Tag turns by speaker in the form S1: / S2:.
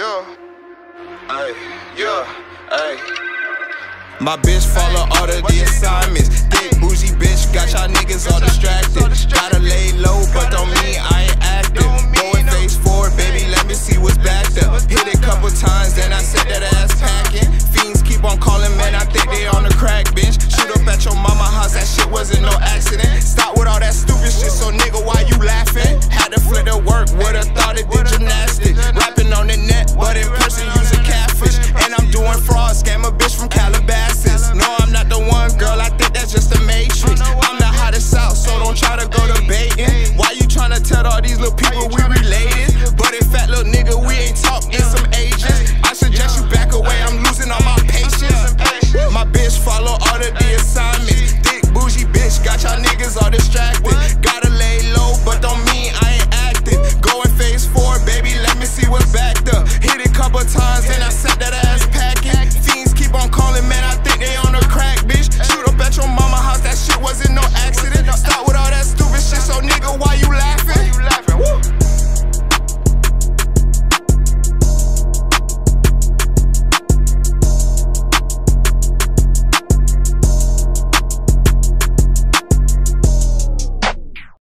S1: My bitch follow all of the assignments. Thick bougie bitch got y'all niggas all distracted. Gotta lay low, but don't mean I ain't active.